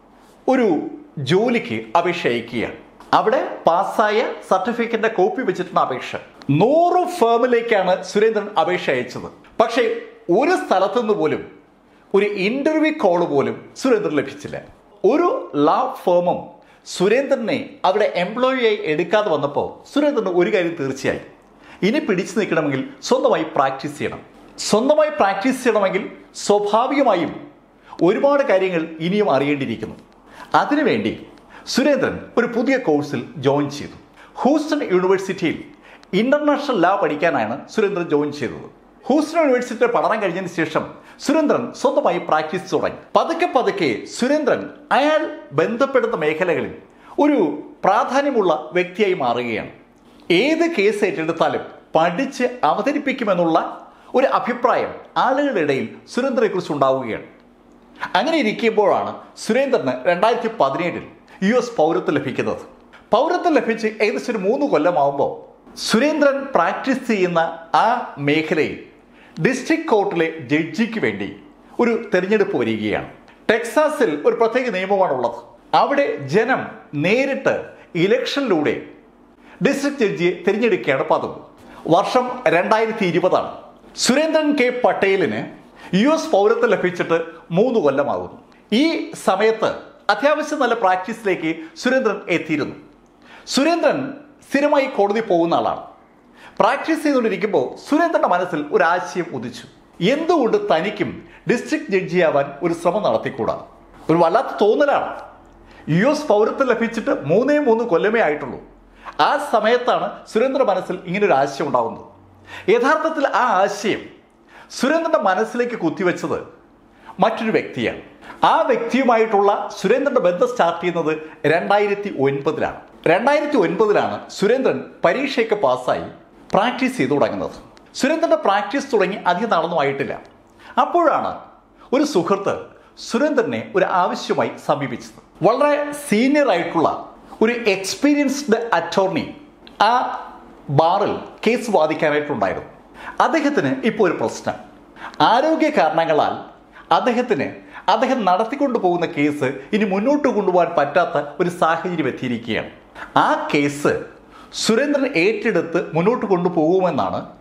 ഒരു ജോലിക്ക് അപേക്ഷ അയക്കുകയാണ്. അവിടെ പാസ്സായ സർട്ടിഫിക്കറ്റിന്റെ കോപ്പി വെച്ചിട്ടാണ് അപേക്ഷ. നൂറ് ഫേമിലേക്കാണ് സുരേന്ദ്രൻ അപേക്ഷ അയച്ചത്. പക്ഷേ ഒരു സ്ഥലത്തു നിന്ന് പോലും ഒരു ഇന്റർവ്യൂ കോള് പോലും സുരേന്ദ്രൻ ലഭിച്ചില്ല. ഒരു ലാ ഫേമും സുരേന്ദ്രനെ അവിടെ എംപ്ലോയിയായി എടുക്കാതെ വന്നപ്പോൾ സുരേന്ദ്രന് ഒരു കാര്യം തീർച്ചയായി, ഇനി പിടിച്ചു നിൽക്കണമെങ്കിൽ സ്വന്തമായി പ്രാക്ടീസ് ചെയ്യണം. സ്വന്തമായി പ്രാക്ടീസ് ചെയ്യണമെങ്കിൽ സ്വാഭാവികമായും ഒരുപാട് കാര്യങ്ങൾ ഇനിയും അറിയേണ്ടിയിരിക്കുന്നു. അതിനുവേണ്ടി സുരേന്ദ്രൻ ഒരു പുതിയ കോഴ്സിൽ ജോയിൻ ചെയ്തു. ഹൂസ്റ്റൺ യൂണിവേഴ്സിറ്റിയിൽ ഇന്റർനാഷണൽ ലാ പഠിക്കാനാണ് സുരേന്ദ്രൻ ജോയിൻ ചെയ്തത്. ഹൂസ്റ്റൺ യൂണിവേഴ്സിറ്റിയുടെ പഠനം കഴിഞ്ഞതിന് ശേഷം സുരേന്ദ്രൻ സ്വന്തമായി പ്രാക്ടീസ് തുടങ്ങി. പതുക്കെ പതുക്കെ സുരേന്ദ്രൻ അയാൾ ബന്ധപ്പെടുന്ന മേഖലകളിൽ ഒരു പ്രാധാന്യമുള്ള വ്യക്തിയായി മാറുകയാണ്. ഏത് കേസ് ഏറ്റെടുത്താലും പഠിച്ച് അവതരിപ്പിക്കുമെന്നുള്ള ഒരു അഭിപ്രായം ആളുകളുടെ ഇടയിൽ സുരേന്ദ്രനെ കുറിച്ച് ഉണ്ടാവുകയാണ്. അങ്ങനെ ഇരിക്കുമ്പോഴാണ് സുരേന്ദ്രന് രണ്ടായിരത്തി പതിനേഴിൽ യു എസ് പൗരത്വം ലഭിക്കുന്നത്. പൗരത്വം ലഭിച്ച് ഏകദേശം ഒരു മൂന്ന് കൊല്ലമാകുമ്പോൾ സുരേന്ദ്രൻ പ്രാക്ടീസ് ചെയ്യുന്ന ആ മേഖലയിൽ ഡിസ്ട്രിക്ട് കോർട്ടിലെ ജഡ്ജിക്ക് വേണ്ടി ഒരു തെരഞ്ഞെടുപ്പ് വരികയാണ്. ടെക്സാസിൽ ഒരു പ്രത്യേക നിയമമാണുള്ളത്. അവിടെ ജനം നേരിട്ട് ഇലക്ഷനിലൂടെ ഡിസ്ട്രിക്ട് ജഡ്ജിയെ തിരഞ്ഞെടുക്കുകയാണ് പതിവ്. വർഷം രണ്ടായിരത്തി ഇരുപതാണ്. സുരേന്ദ്രൻ കെ പട്ടേലിന് യു എസ് പൗരത്വം ലഭിച്ചിട്ട് മൂന്ന് കൊല്ലമാകുന്നു. ഈ സമയത്ത് അത്യാവശ്യം നല്ല പ്രാക്ടീസിലേക്ക് സുരേന്ദ്രൻ എത്തിയിരുന്നു. സുരേന്ദ്രൻ സ്ഥിരമായി കോടതി പോകുന്ന ആളാണ്. പ്രാക്ടീസ് ചെയ്തുകൊണ്ടിരിക്കുമ്പോൾ സുരേന്ദ്രന്റെ മനസ്സിൽ ഒരു ആശയം ഉദിച്ചു. എന്തുകൊണ്ട് തനിക്കും ഡിസ്ട്രിക്ട് ജഡ്ജിയാവാൻ ഒരു ശ്രമം നടത്തിക്കൂടാ? ഒരു വല്ലാത്ത തോന്നലാണ്. യു എസ് പൗരത്വം ലഭിച്ചിട്ട് മൂന്നേ മൂന്ന് കൊല്ലമേ ആയിട്ടുള്ളൂ. ആ സമയത്താണ് സുരേന്ദ്രന്റെ മനസ്സിൽ ഇങ്ങനൊരു ആശയം ഉണ്ടാകുന്നത്. യഥാർത്ഥത്തിൽ ആ ആശയം സുരേന്ദ്രന്റെ മനസ്സിലേക്ക് കുത്തിവെച്ചത് മറ്റൊരു വ്യക്തിയാണ്. ആ വ്യക്തിയുമായിട്ടുള്ള സുരേന്ദ്രന്റെ ബന്ധം സ്റ്റാർട്ട് ചെയ്യുന്നത് രണ്ടായിരത്തി ഒൻപതിലാണ്. രണ്ടായിരത്തി ഒൻപതിലാണ് സുരേന്ദ്രൻ പരീക്ഷയൊക്കെ പാസ്സായി പ്രാക്ടീസ് ചെയ്തു തുടങ്ങുന്നത്. സുരേന്ദ്രന്റെ പ്രാക്ടീസ് തുടങ്ങി അധികം നാളൊന്നും ആയിട്ടില്ല. അപ്പോഴാണ് ഒരു സുഹൃത്ത് സുരേന്ദ്രനെ ഒരു ആവശ്യമായി സമീപിച്ചത്. വളരെ സീനിയർ ആയിട്ടുള്ള ഒരു എക്സ്പീരിയൻസ്ഡ് അറ്റോർണി ആ ബാറിൽ കേസ് വാദിക്കാനായിട്ടുണ്ടായിരുന്നു. അദ്ദേഹത്തിന് ഇപ്പോൾ ഒരു പ്രശ്നം. ആരോഗ്യ കാരണങ്ങളാൽ അദ്ദേഹത്തിന് അദ്ദേഹം നടത്തിക്കൊണ്ടു പോകുന്ന കേസ് ഇനി മുന്നോട്ട് കൊണ്ടുപോകാൻ പറ്റാത്ത ഒരു സാഹചര്യം എത്തിയിരിക്കുകയാണ്. ആ കേസ് സുരേന്ദ്രൻ ഏറ്റെടുത്ത് മുന്നോട്ട് കൊണ്ടുപോകുമെന്നാണ്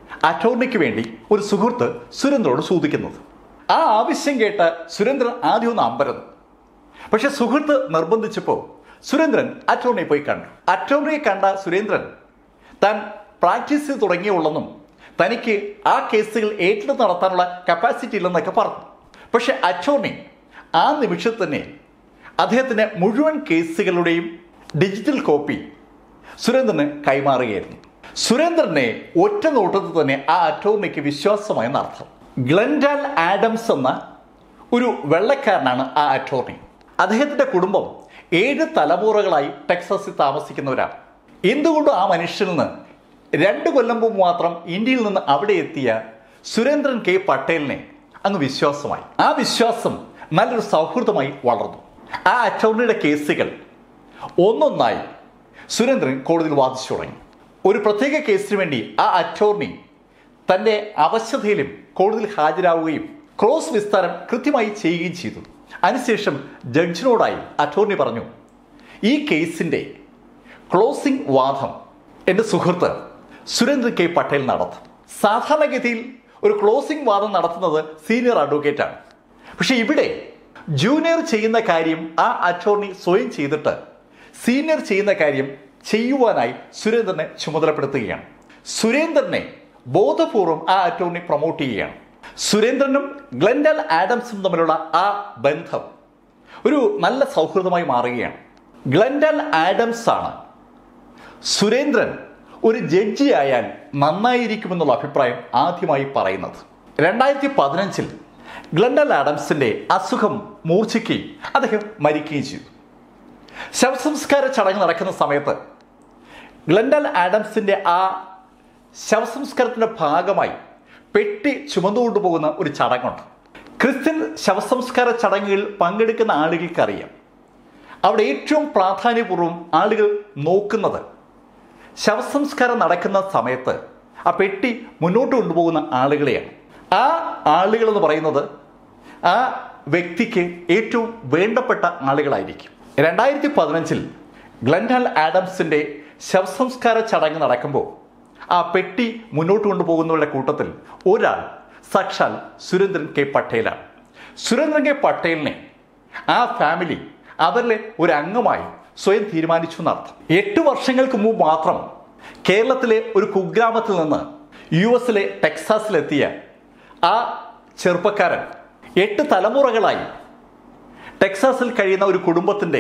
അറ്റോർണിക്ക് വേണ്ടി ഒരു സുഹൃത്ത് സുരേന്ദ്രനോട് ചോദിക്കുന്നത്. ആ ആവശ്യം കേട്ട് സുരേന്ദ്രൻ ആദ്യം ഒന്ന് അമ്പരന്നു. പക്ഷെ സുഹൃത്ത് നിർബന്ധിച്ചപ്പോൾ സുരേന്ദ്രൻ അറ്റോർണിയെ പോയി കണ്ടു. അറ്റോർണിയെ കണ്ട സുരേന്ദ്രൻ താൻ പ്രാക്ടീസ് ചെയ്ത് തുടങ്ങിയുള്ളെന്നും തനിക്ക് ആ കേസുകൾ ഏറ്റെടുത്ത് നടത്താനുള്ള കപ്പാസിറ്റി ഇല്ലെന്നൊക്കെ പറഞ്ഞു. പക്ഷെ അറ്റോർണി ആ നിമിഷത്തിൽ തന്നെ അദ്ദേഹത്തിൻ്റെ മുഴുവൻ കേസുകളുടെയും ഡിജിറ്റൽ കോപ്പി സുരേന്ദ്രന് കൈമാറുകയായിരുന്നു. സുരേന്ദ്രനെ ഒറ്റ നോട്ടത്തിൽ തന്നെ ആ അറ്റോർണിക്ക് വിശ്വാസമായെന്ന് അർത്ഥം. ഗ്ലെൻഡാൽ ആഡംസ് എന്ന ഒരു വെള്ളക്കാരനാണ് ആ അറ്റോർണി. അദ്ദേഹത്തിൻ്റെ കുടുംബം ഏഴ് തലമുറകളായി ടെക്സാസിൽ താമസിക്കുന്നവരാണ്. എന്തുകൊണ്ടും ആ മനുഷ്യനിൽ നിന്ന് രണ്ട് കൊല്ലം മുമ്പ് മാത്രം ഇന്ത്യയിൽ നിന്ന് അവിടെ എത്തിയ സുരേന്ദ്രൻ കെ പട്ടേലിനെ അങ്ങ് വിശ്വാസമായി. ആ വിശ്വാസം നല്ലൊരു സൗഹൃദമായി വളർന്നു. ആ അറ്റോർണിയുടെ കേസുകൾ ഒന്നൊന്നായി സുരേന്ദ്രൻ കോടതിയിൽ വാദിച്ചു തുടങ്ങി. ഒരു പ്രത്യേക കേസിന് വേണ്ടി ആ അറ്റോർണി തൻ്റെ അവശതയിലും കോടതിയിൽ ഹാജരാവുകയും ക്രോസ് വിസ്താരം കൃത്യമായി ചെയ്യുകയും ചെയ്തു. അതിനുശേഷം ജഡ്ജിനോടായി അറ്റോർണി പറഞ്ഞു, ഈ കേസിൻ്റെ ക്ലോസിംഗ് വാദം എൻ്റെ സുഹൃത്ത് സുരേന്ദ്രൻ കെ പട്ടേൽ നടത്തും. സാധാരണഗതിയിൽ ഒരു ക്ലോസിംഗ് വാദം നടത്തുന്നത് സീനിയർ അഡ്വക്കേറ്റാണ്. പക്ഷെ ഇവിടെ ജൂനിയർ ചെയ്യുന്ന കാര്യം ആ അറ്റോർണി സ്വയം ചെയ്തിട്ട് സീനിയർ ചെയ്യുന്ന കാര്യം ചെയ്യുവാനായി സുരേന്ദ്രനെ ചുമതലപ്പെടുത്തുകയാണ്. സുരേന്ദ്രനെ ബോധപൂർവം ആ അറ്റോർണി പ്രൊമോട്ട് ചെയ്യുകയാണ്. സുരേന്ദ്രനും ഗ്ലെൻഡാൽ ആഡംസും തമ്മിലുള്ള ആ ബന്ധം ഒരു നല്ല സൗഹൃദമായി മാറുകയാണ്. ഗ്ലെൻഡാൽ ആഡംസ് ആണ് സുരേന്ദ്രൻ ഒരു ജഡ്ജി ആയാൽ നന്നായിരിക്കുമെന്നുള്ള അഭിപ്രായം ആദ്യമായി പറയുന്നത്. രണ്ടായിരത്തി പതിനഞ്ചിൽ ഗ്ലെൻഡാൽ ആഡംസിന്റെ അസുഖം മൂർച്ഛിക്കുകയും അദ്ദേഹം മരിക്കുകയും ചെയ്തു. ശവസംസ്കാര ചടങ്ങ് നടക്കുന്ന സമയത്ത് ഗ്ലെൻഡാൽ ആഡംസിന്റെ ആ ശവസംസ്കാരത്തിന്റെ ഭാഗമായി പെട്ടി ചുമന്നുകൊണ്ടുപോകുന്ന ഒരു ചടങ്ങുണ്ട്. ക്രിസ്ത്യൻ ശവസംസ്കാര ചടങ്ങുകളിൽ പങ്കെടുക്കുന്ന ആളുകൾക്കറിയാം, അവിടെ ഏറ്റവും പ്രാധാന്യപൂർവ്വം ആളുകൾ നോക്കുന്നത് ശവസംസ്കാരം നടക്കുന്ന സമയത്ത് ആ പെട്ടി മുന്നോട്ട് കൊണ്ടുപോകുന്ന ആളുകളെയാണ്. ആ ആളുകൾ എന്ന് പറയുന്നത് ആ വ്യക്തിക്ക് ഏറ്റവും വേണ്ടപ്പെട്ട ആളുകളായിരിക്കും. രണ്ടായിരത്തി പതിനഞ്ചിൽ ഗ്ലെൻഡാൽ ആഡംസിന്റെ ശവസംസ്കാര ചടങ്ങ് നടക്കുമ്പോൾ ആ പെട്ടി മുന്നോട്ട് കൊണ്ടുപോകുന്നവരുടെ കൂട്ടത്തിൽ ഒരാൾ സാക്ഷാൽ സുരേന്ദ്രൻ കെ പട്ടേലാണ്. സുരേന്ദ്രൻ കെ പട്ടേലിനെ ആ ഫാമിലി അവരിലെ ഒരു അംഗമായി സ്വയം തീരുമാനിച്ചു എന്നർത്ഥം. എട്ട് വർഷങ്ങൾക്ക് മുമ്പ് മാത്രം കേരളത്തിലെ ഒരു കുഗ്രാമത്തിൽ നിന്ന് യു എസിലെ ടെക്സാസിലെത്തിയ ആ ചെറുപ്പക്കാരൻ എട്ട് തലമുറകളായി ടെക്സാസിൽ കഴിയുന്ന ഒരു കുടുംബത്തിൻ്റെ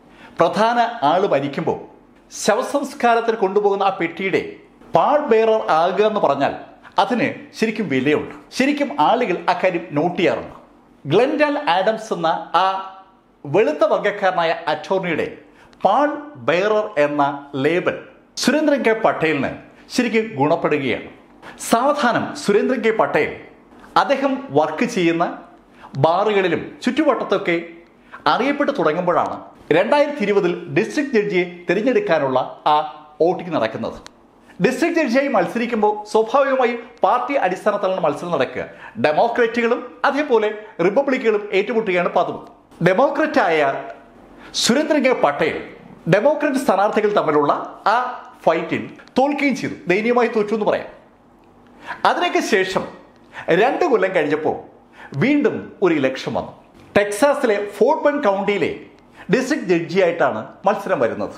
പ്രധാന ആൾ മരിക്കുമ്പോൾ ശവസംസ്കാരത്തിന് കൊണ്ടുപോകുന്ന ആ പെട്ടിയുടെ പാൾ ബെയറർ ആകുക എന്ന് പറഞ്ഞാൽ അതിന് ശരിക്കും വിലയുണ്ട്. ശരിക്കും ആളുകൾ അക്കാര്യം നോട്ട് ചെയ്യാറുണ്ട്. ഗ്ലെൻഡാൽ ആഡംസ് എന്ന ആ വെളുത്ത വർഗ്ഗക്കാരനായ അറ്റോർണിയുടെ പാൾ ബെയറർ എന്ന ലേബൽ സുരേന്ദ്രൻ കെ പട്ടേലിന് ശരിക്കും ഗുണപ്പെടുകയാണ്. സാവധാനം സുരേന്ദ്രൻ കെ പട്ടേൽ അദ്ദേഹം വർക്ക് ചെയ്യുന്ന ബാറുകളിലും ചുറ്റുവട്ടത്തൊക്കെ അറിയപ്പെട്ടു തുടങ്ങുമ്പോഴാണ് രണ്ടായിരത്തി ഇരുപതിൽ ഡിസ്ട്രിക്ട് ജഡ്ജിയെ തിരഞ്ഞെടുക്കാനുള്ള ആ വോട്ടിംഗ് നടക്കുന്നത്. ഡിസ്ട്രിക്ട് ജഡ്ജിയായി മത്സരിക്കുമ്പോൾ സ്വാഭാവികമായി പാർട്ടി അടിസ്ഥാനത്തിലാണ് മത്സരം നടക്കുക. ഡെമോക്രാറ്റുകളും അതേപോലെ റിപ്പബ്ലിക്കുകളും ഏറ്റുമുട്ടുകയാണ് പതിവ്. ഡെമോക്രാറ്റായ സുരേന്ദ്രൻ കെ പട്ടേൽ ഡെമോക്രാറ്റ് സ്ഥാനാർത്ഥികൾ തമ്മിലുള്ള ആ ഫൈറ്റിൽ തോൽക്കുകയും ചെയ്തു. ദയനീയമായി തോറ്റു എന്ന് പറയാം. അതിനൊക്കെ ശേഷം രണ്ട് കൊല്ലം കഴിഞ്ഞപ്പോൾ വീണ്ടും ഒരു ഇലക്ഷൻ വന്നു. ടെക്സാസിലെ ഫോർട്ട് ബെൻഡ് കൗണ്ടിയിലെ ഡിസ്ട്രിക്ട് ജഡ്ജിയായിട്ടാണ് മത്സരം വരുന്നത്.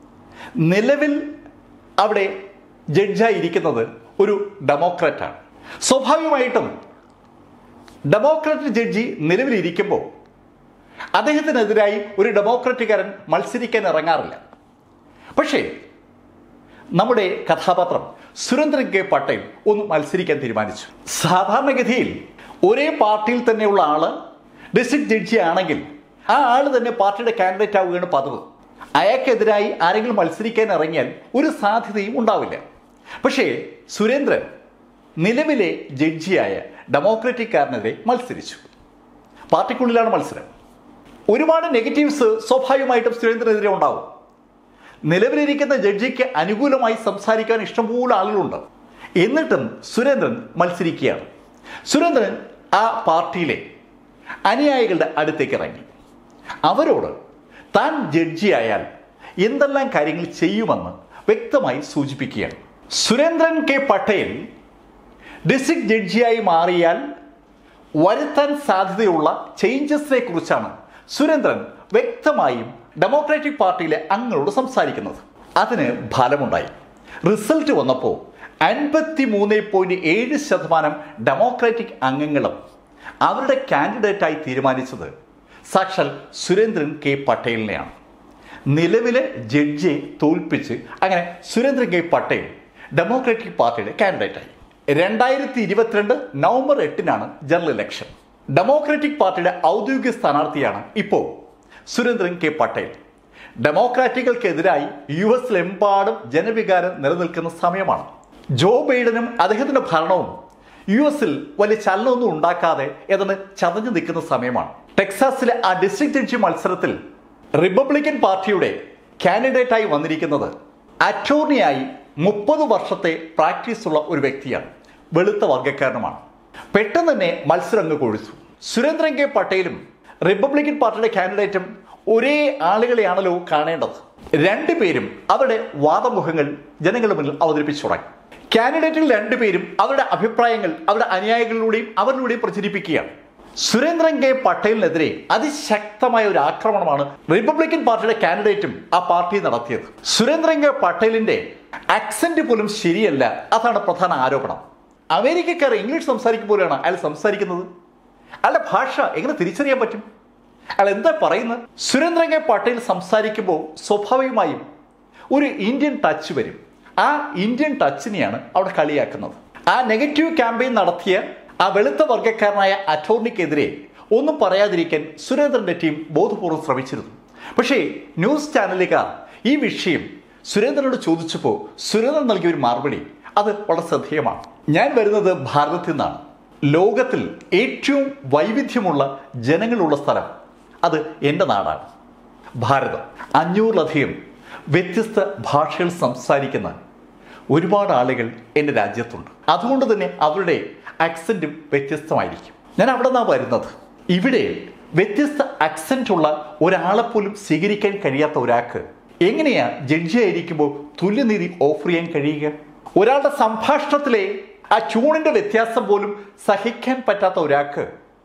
നിലവിൽ അവിടെ ജഡ്ജായിരിക്കുന്നത് ഒരു ഡെമോക്രാറ്റാണ്. സ്വാഭാവികമായിട്ടും ഡെമോക്രാറ്റ് ജഡ്ജി നിലവിലിരിക്കുമ്പോൾ അദ്ദേഹത്തിനെതിരായി ഒരു ഡെമോക്രാറ്റുകാരൻ മത്സരിക്കാൻ ഇറങ്ങാറില്ല. പക്ഷേ നമ്മുടെ കഥാപാത്രം സുരേന്ദ്രൻ കെ പട്ടേൽ ഒന്ന് മത്സരിക്കാൻ തീരുമാനിച്ചു. സാധാരണഗതിയിൽ ഒരേ പാർട്ടിയിൽ തന്നെയുള്ള ആള് ഡിസ്ട്രിക്ട് ജഡ്ജി ആണെങ്കിൽ ആ ആള് തന്നെ പാർട്ടിയുടെ കാൻഡിഡേറ്റ് ആവുകയാണ് പതിവ്. അയാൾക്കെതിരായി ആരെങ്കിലും മത്സരിക്കാൻ ഇറങ്ങിയാൽ ഒരു സാധ്യതയും ഉണ്ടാവില്ല. പക്ഷേ സുരേന്ദ്രൻ നിലവിലെ ജഡ്ജിയായ ഡെമോക്രാറ്റിക്കാരനെതിരെ മത്സരിച്ചു. പാർട്ടിക്കുള്ളിലാണ് മത്സരം. ഒരുപാട് നെഗറ്റീവ്സ് സ്വാഭാവികമായിട്ടും സുരേന്ദ്രനെതിരെ ഉണ്ടാവും. നിലവിലിരിക്കുന്ന ജഡ്ജിക്ക് അനുകൂലമായി സംസാരിക്കാൻ ഇഷ്ടംപോലെ ആളുകളുണ്ട്. എന്നിട്ടും സുരേന്ദ്രൻ മത്സരിക്കുകയാണ്. സുരേന്ദ്രൻ ആ പാർട്ടിയിലെ അനുയായികളുടെ അടുത്തേക്ക് ഇറങ്ങി അവരോട് താൻ ജഡ്ജിയായാൽ എന്തെല്ലാം കാര്യങ്ങൾ ചെയ്യുമെന്ന് വ്യക്തമായി സൂചിപ്പിക്കുകയാണ്. സുരേന്ദ്രൻ കെ പട്ടേൽ ഡിസ്ട്രിക്ട് ജഡ്ജിയായി മാറിയാൽ വരുത്താൻ സാധ്യതയുള്ള ചേഞ്ചസിനെ കുറിച്ചാണ് സുരേന്ദ്രൻ വ്യക്തമായും ഡെമോക്രാറ്റിക് പാർട്ടിയിലെ അംഗങ്ങളോട് സംസാരിക്കുന്നത്. അതിന് ഫലമുണ്ടായി. റിസൾട്ട് വന്നപ്പോൾ അൻപത്തി മൂന്ന് പോയിന്റ് ഏഴ് ശതമാനം ഡെമോക്രാറ്റിക് അംഗങ്ങളും അവരുടെ കാൻഡിഡേറ്റായി തീരുമാനിച്ചത് സാക്ഷാൽ സുരേന്ദ്രൻ കെ പട്ടേലിനെയാണ്. നിലവിലെ ജഡ്ജിയെ തോൽപ്പിച്ച് അങ്ങനെ സുരേന്ദ്രൻ കെ പട്ടേൽ ഡെമോക്രാറ്റിക് പാർട്ടിയുടെ കാൻഡിഡേറ്റായി. രണ്ടായിരത്തി ഇരുപത്തിരണ്ട് നവംബർ എട്ടിനാണ് ജനറൽ ഇലക്ഷൻ. ഡെമോക്രാറ്റിക് പാർട്ടിയുടെ ഔദ്യോഗിക സ്ഥാനാർത്ഥിയാണ് ഇപ്പോൾ സുരേന്ദ്രൻ കെ പട്ടേൽ. ഡെമോക്രാറ്റുകൾക്കെതിരായി യു എസിലെമ്പാടും ജനവികാരം നിലനിൽക്കുന്ന സമയമാണ്. ജോ ബൈഡനും അദ്ദേഹത്തിന്റെ ഭരണവും യു എസിൽ വലിയ ചലനമൊന്നും ഉണ്ടാക്കാതെ ഏതാണ്ട് ചതഞ്ഞു നിൽക്കുന്ന സമയമാണ്. ടെക്സാസിലെ ആ ഡിസ്ട്രിക്ട് ജഡ്ജി മത്സരത്തിൽ റിപ്പബ്ലിക്കൻ പാർട്ടിയുടെ കാൻഡിഡേറ്റായി വന്നിരിക്കുന്നത് അറ്റോർണിയായി മുപ്പത് വർഷത്തെ പ്രാക്ടീസ് ഉള്ള ഒരു വ്യക്തിയാണ്. വെളുത്ത വർഗ്ഗക്കാരനുമാണ്. പെട്ടെന്ന് തന്നെ മത്സരം അങ്ങ് കൊഴുത്തു. സുരേന്ദ്രൻ കെ പട്ടേലും റിപ്പബ്ലിക്കൻ പാർട്ടിയുടെ കാൻഡിഡേറ്റും ഒരേ ആളുകളെയാണല്ലോ കാണേണ്ടത്. രണ്ടുപേരും അവരുടെ വാദമുഖങ്ങൾ ജനങ്ങളുടെ മുന്നിൽ അവതരിപ്പിച്ചു തുടങ്ങി. കാൻഡിഡേറ്റിൽ രണ്ടുപേരും അവരുടെ അഭിപ്രായങ്ങൾ അവരുടെ അനുയായികളിലൂടെയും അവരിലൂടെയും പ്രചരിപ്പിക്കുകയാണ്. സുരേന്ദ്രൻ കെ പട്ടേലിനെതിരെ അതിശക്തമായ ഒരു ആക്രമണമാണ് റിപ്പബ്ലിക്കൻ പാർട്ടിയുടെ കാൻഡിഡേറ്റും ആ പാർട്ടി നടത്തിയത്. സുരേന്ദ്രൻ കെ പട്ടേലിന്റെ ആക്സന്റ് പോലും ശരിയല്ല, അതാണ് പ്രധാന ആരോപണം. അമേരിക്കക്കാർ ഇംഗ്ലീഷ് സംസാരിക്കുമ്പോഴാണ് അയാൾ സംസാരിക്കുന്നത്. അയാളുടെ ഭാഷ എങ്ങനെ തിരിച്ചറിയാൻ പറ്റും? അയാൾ എന്താ പറയുന്നത്? സുരേന്ദ്രൻ കെ പട്ടേൽ സംസാരിക്കുമ്പോൾ സ്വാഭാവികമായും ഒരു ഇന്ത്യൻ ടച്ച് വരും. ആ ഇന്ത്യൻ ടച്ചിനെയാണ് അവിടെ കളിയാക്കുന്നത്. ആ നെഗറ്റീവ് ക്യാമ്പയിൻ നടത്തിയ ആ വെളുത്ത വർഗ്ഗക്കാരനായ അറ്റോർണിക്കെതിരെ ഒന്നും പറയാതിരിക്കാൻ സുരേന്ദ്രന്റെ ടീം ബോധപൂർവ്വം ശ്രമിച്ചിരുന്നു. പക്ഷേ ന്യൂസ് ചാനലുകാർ ഈ വിഷയം സുരേന്ദ്രനോട് ചോദിച്ചപ്പോൾ സുരേന്ദ്രൻ നൽകിയ ഒരു മറുപടി അത് വളരെ ശ്രദ്ധേയമാണ്. ഞാൻ വരുന്നത് ഭാരതത്തിൽ നിന്നാണ്. ലോകത്തിൽ ഏറ്റവും വൈവിധ്യമുള്ള ജനങ്ങളുള്ള സ്ഥലം അത് എൻ്റെ നാടാണ് ഭാരതം. അഞ്ഞൂറിലധികം വ്യത്യസ്ത ഭാഷകൾ സംസാരിക്കുന്ന ഒരുപാട് ആളുകൾ എൻ്റെ രാജ്യത്തുണ്ട്. അതുകൊണ്ട് തന്നെ അവരുടെ ആക്സെൻറ്റും വ്യത്യസ്തമായിരിക്കും. ഞാൻ അവിടെ നിന്നാണ് വരുന്നത്. ഇവിടെ വ്യത്യസ്ത ആക്സെൻ്റ് ഉള്ള ഒരാളെപ്പോലും സ്വീകരിക്കാൻ കഴിയാത്ത ഒരാൾക്ക് എങ്ങനെയാ ജഡ്ജി ആയിരിക്കുമ്പോൾ തുല്യനീതി ഓഫർ ചെയ്യാൻ കഴിയുക? ഒരാളുടെ സംഭാഷണത്തിലെ ആ ട്യൂണിൻ്റെ വ്യത്യാസം പോലും സഹിക്കാൻ പറ്റാത്ത ഒരാൾക്ക്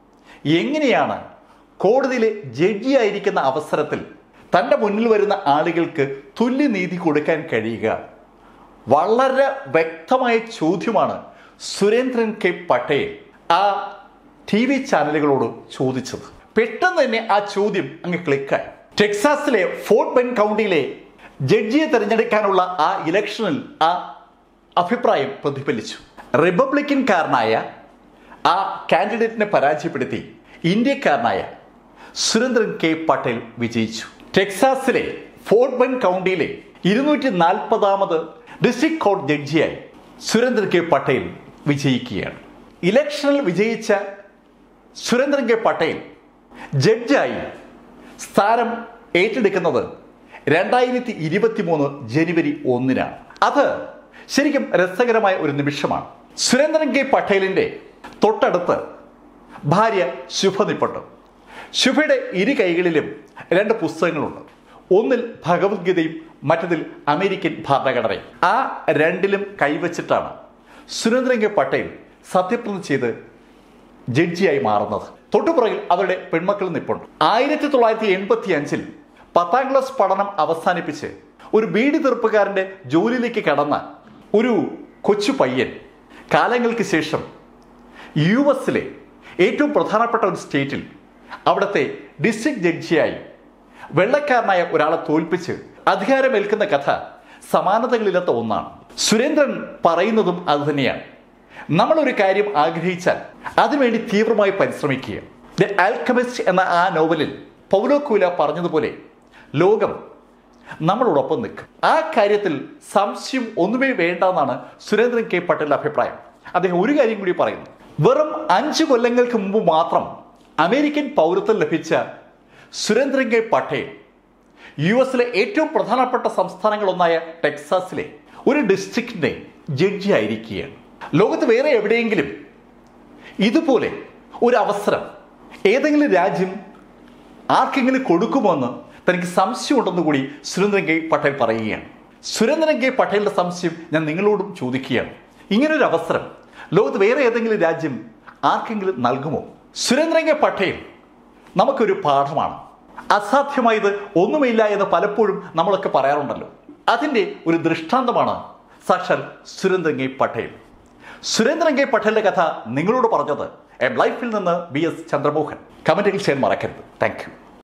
എങ്ങനെയാണ് കോടതിയിലെ ജഡ്ജി ആയിരിക്കുന്ന അവസരത്തിൽ തൻ്റെ മുന്നിൽ വരുന്ന ആളുകൾക്ക് തുല്യനീതി കൊടുക്കാൻ കഴിയുക? വളരെ വ്യക്തമായ ചോദ്യമാണ് സുരേന്ദ്രൻ കെ പട്ടേൽ ആ ടി വി ചാനലുകളോട് ചോദിച്ചത്. പെട്ടെന്ന് തന്നെ ആ ചോദ്യം അങ്ങ് ക്ലിക്കായി. ടെക്സാസിലെ ഫോർട്ട് ബെൻ കൗണ്ടിയിലെ ജഡ്ജിയെ തിരഞ്ഞെടുക്കാനുള്ള ആ ഇലക്ഷനിൽ ആ അഭിപ്രായം പ്രതിഫലിച്ചു. റിപ്പബ്ലിക്കൻകാരനായ ആ കാൻഡിഡേറ്റിനെ പരാജയപ്പെടുത്തി ഇന്ത്യക്കാരനായ സുരേന്ദ്രൻ കെ പട്ടേൽ വിജയിച്ചു. ടെക്സാസിലെ ഫോർട്ട് ബെൻ കൗണ്ടിയിലെ ഇരുന്നൂറ്റി നാൽപ്പതാമത് ഡിസ്ട്രിക്ട് കോർട്ട് ജഡ്ജിയായി സുരേന്ദ്രൻ കെ പട്ടേൽ വിജയിക്കുകയാണ്. ഇലക്ഷനിൽ വിജയിച്ച സുരേന്ദ്രൻ കെ പട്ടേൽ ജഡ്ജായി സ്ഥാനം ഏറ്റെടുക്കുന്നത് രണ്ടായിരത്തി ഇരുപത്തി മൂന്ന് ജനുവരി ഒന്നിനാണ്. അത് ശരിക്കും രസകരമായ ഒരു നിമിഷമാണ്. സുരേന്ദ്രൻ കെ പട്ടേലിൻ്റെ തൊട്ടടുത്ത് ഭാര്യ ശുഭ നിപ്പുണ്ട്. ശുഭയുടെ ഇരു കൈകളിലും രണ്ട് പുസ്തകങ്ങളുണ്ട്. ഒന്നിൽ ഭഗവത് ഗീതയും മറ്റതിൽ അമേരിക്കൻ ഭരണഘടനയും. ആ രണ്ടിലും കൈവച്ചിട്ടാണ് സുരേന്ദ്രൻ കെ പട്ടേൽ സത്യപ്രതിജ്ഞ ചെയ്ത് ജഡ്ജിയായി മാറുന്നത്. തൊട്ടുപുറകിൽ അവരുടെ പെൺമക്കൾ നിപ്പുണ്ട്. ആയിരത്തി തൊള്ളായിരത്തി എൺപത്തി അഞ്ചിൽ പത്താം ക്ലാസ് പഠനം അവസാനിപ്പിച്ച് ഒരു ബീഡി തീർപ്പുകാരൻ്റെ ജോലിയിലേക്ക് കടന്ന ഒരു കൊച്ചു പയ്യൻ കാലങ്ങൾക്ക് ശേഷം യു എസിലെ ഏറ്റവും പ്രധാനപ്പെട്ട ഒരു സ്റ്റേറ്റിൽ അവിടുത്തെ ഡിസ്ട്രിക്ട് ജഡ്ജിയായി വെള്ളക്കാരനായ ഒരാളെ തോൽപ്പിച്ച് അധികാരമേൽക്കുന്ന കഥ സമാനതകളില്ലാത്ത ഒന്നാണ്. സുരേന്ദ്രൻ പറയുന്നതും അതുതന്നെയാണ്. നമ്മളൊരു കാര്യം ആഗ്രഹിച്ചാൽ അതിനുവേണ്ടി തീവ്രമായി പരിശ്രമിക്കുക. ദ ആൽക്കമിസ്റ്റ് എന്ന ആ നോവലിൽ പൗലോ കൊയ്ലോ പറഞ്ഞതുപോലെ ലോകം നമ്മളോടൊപ്പം നിൽക്കും. ആ കാര്യത്തിൽ സംശയം ഒന്നുമേ വേണ്ട എന്നാണ് സുരേന്ദ്രൻ കെ പട്ടേലിന്റെ അഭിപ്രായം. അദ്ദേഹം ഒരു കാര്യം കൂടി പറയുന്നു. വെറും അഞ്ചു കൊല്ലങ്ങൾക്ക് മുമ്പ് മാത്രം അമേരിക്കൻ പൗരത്വം ലഭിച്ച സുരേന്ദ്രൻ കെ പട്ടേൽ യു എസിലെ ഏറ്റവും പ്രധാനപ്പെട്ട സംസ്ഥാനങ്ങളൊന്നായ ടെക്സാസിലെ ഒരു ഡിസ്ട്രിക്റ്റിന്റെ ജഡ്ജി ആയിരിക്കുകയാണ്. ലോകത്ത് വേറെ എവിടെയെങ്കിലും ഇതുപോലെ ഒരു അവസരം ഏതെങ്കിലും രാജ്യം ആർക്കെങ്കിലും കൊടുക്കുമോയെന്ന് തനിക്ക് സംശയമുണ്ടെന്ന് കൂടി സുരേന്ദ്രൻ കെ പട്ടേൽ പറയുകയാണ്. സുരേന്ദ്രൻ കെ പട്ടേലിന്റെ സംശയം ഞാൻ നിങ്ങളോടും ചോദിക്കുകയാണ്. ഇങ്ങനൊരു അവസരം ലോകത്ത് വേറെ ഏതെങ്കിലും രാജ്യം ആർക്കെങ്കിലും നൽകുമോ? സുരേന്ദ്രൻ കെ പട്ടേൽ നമുക്കൊരു പാഠമാണ്. അസാധ്യമായത് ഒന്നുമില്ല എന്ന് പലപ്പോഴും നമ്മളൊക്കെ പറയാറുണ്ടല്ലോ. അതിൻ്റെ ഒരു ദൃഷ്ടാന്തമാണ് സാക്ഷാൽ സുരേന്ദ്രൻ കെ പട്ടേൽ. സുരേന്ദ്രൻ കെ പട്ടേലിന്റെ കഥ നിങ്ങളോട് പറഞ്ഞത് എം ലൈഫിൽ നിന്ന് ബി എസ് ചന്ദ്രമോഹൻ. കമന്റുകൾ ചെയ്യാൻ മറക്കരുത്. Thank U.